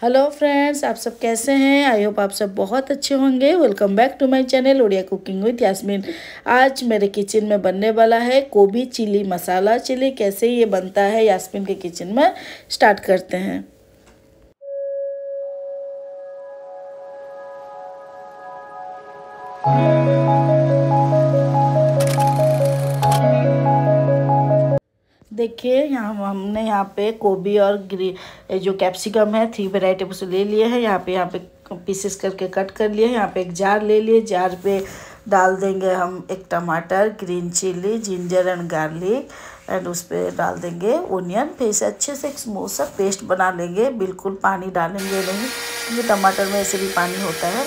Hello friends, आप सब कैसे हैं। आई होप आप सब बहुत अच्छे होंगे। Welcome back to my channel Odia cooking with Yasmin. आज मेरे किचन में बनने वाला है गोभी चिली मसाला चिली। कैसे ये बनता है यास्मीन के किचन में स्टार्ट करते हैं। देखिए हमने यहाँ पे गोभी और जो कैप्सिकम है 3 वेराइटी उसे ले लिए हैं। यहाँ पे पीसेस करके कट कर लिए हैं। यहाँ पे एक जार ले लिए, जार पे डाल देंगे हम एक टमाटर, green chilli, ginger and garlic and उस पर डाल देंगे ओनियन। फिर इसे अच्छे से एक स्मूथ सा पेस्ट बना लेंगे। बिल्कुल पानी डालेंगे नहीं क्योंकि टमाटर में ऐसे भी पानी होता है।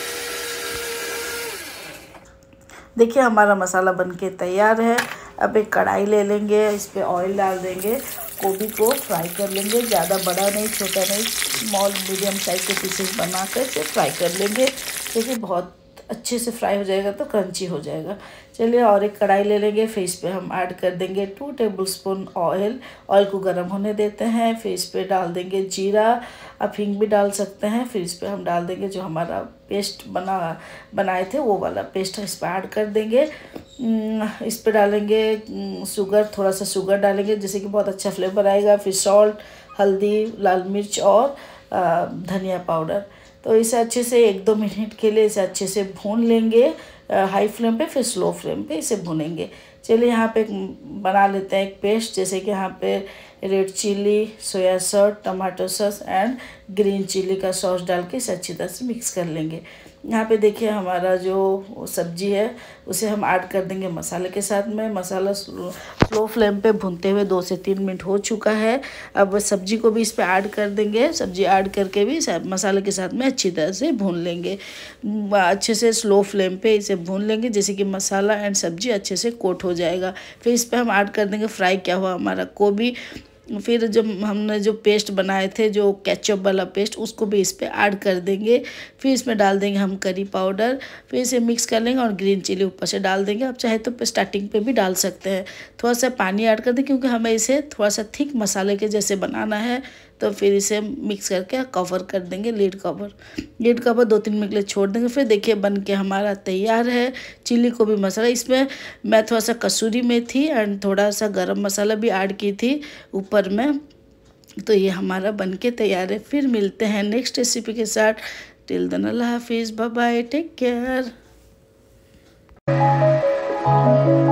देखिए हमारा मसाला बनके तैयार है। अब एक कढ़ाई ले लेंगे, इस पर ऑयल डाल देंगे, गोभी को फ्राई कर लेंगे। ज़्यादा बड़ा नहीं, छोटा नहीं, स्मॉल मीडियम साइज के पीसेस बना कर इसे फ्राई कर लेंगे। देखिए बहुत अच्छे से फ्राई हो जाएगा तो क्रंची हो जाएगा। चलिए और एक कढ़ाई ले लेंगे, फिर इस पे हम ऐड कर देंगे 2 टेबलस्पून ऑयल। ऑयल को गर्म होने देते हैं। फिर इस पे डाल देंगे जीरा, आप हींग भी डाल सकते हैं। फिर इस पे हम डाल देंगे जो हमारा पेस्ट बनाए थे वो वाला पेस्ट इस पर ऐड कर देंगे। इस पे डालेंगे शुगर, थोड़ा सा शुगर डालेंगे जिससे कि बहुत अच्छा फ्लेवर आएगा। फिर सॉल्ट, हल्दी, लाल मिर्च और धनिया पाउडर। तो इसे अच्छे से 1-2 मिनट के लिए इसे अच्छे से भून लेंगे हाई फ्लेम पे, फिर स्लो फ्लेम पे इसे भूनेंगे। चलिए यहाँ पे बना लेते हैं एक पेस्ट। जैसे कि यहाँ पे red chilli, soya sauce, tomato sauce and green chilli का सॉस डाल के इसे अच्छी तरह से मिक्स कर लेंगे। यहाँ पे देखिए हमारा जो सब्जी है उसे हम ऐड कर देंगे मसाले के साथ में। मसाला स्लो फ्लेम पे भूनते हुए 2 से 3 मिनट हो चुका है। अब सब्जी को भी इस पे ऐड कर देंगे। सब्जी ऐड करके भी मसाले के साथ में अच्छी तरह से भून लेंगे। अच्छे से स्लो फ्लेम पे इसे भून लेंगे जैसे कि मसाला एंड सब्जी अच्छे से कोट हो जाएगा। फिर इस पे हम ऐड कर देंगे फ्राई किया हुआ हमारा गोभी। फिर जब हमने जो पेस्ट बनाए थे, जो केचप वाला पेस्ट, उसको भी इस पे ऐड कर देंगे। फिर इसमें डाल देंगे हम करी पाउडर। फिर इसे मिक्स कर लेंगे और ग्रीन चिली ऊपर से डाल देंगे। आप चाहे तो स्टार्टिंग पे भी डाल सकते हैं। थोड़ा सा पानी ऐड कर दें क्योंकि हमें इसे थोड़ा सा थिक मसाले के जैसे बनाना है। तो फिर इसे मिक्स करके कवर कर देंगे, लीड कवर 2-3 मिनट के लिए छोड़ देंगे। फिर देखिए बन के हमारा तैयार है चिली गोभी मसाला। इसमें मैं थोड़ा सा कसूरी मेथी एंड थोड़ा सा गरम मसाला भी ऐड की थी ऊपर में। तो ये हमारा बन के तैयार है। फिर मिलते हैं नेक्स्ट रेसिपी के साथ। टिल देन अल्लाह हाफिज़, बाय बाय, टेक केयर।